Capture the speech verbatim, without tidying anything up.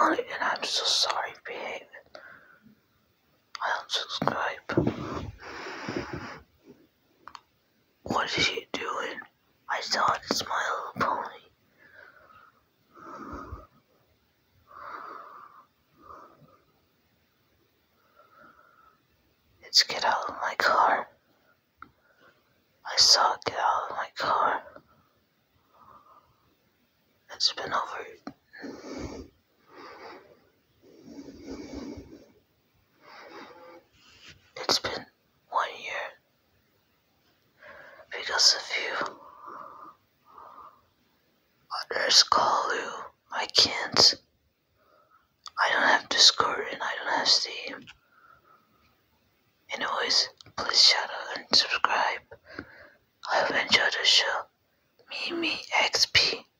Pony, and I'm so sorry, babe. I unsubscribe. What is she doing? I thought it's My Little Pony. It's get out of my car. I saw it get out of my car. It's been over. It's been one year because of you. Others call you. I can't. I don't have Discord and I don't have Steam. Anyways, please shout out and subscribe. I hope you enjoyed the show. Mimi X P.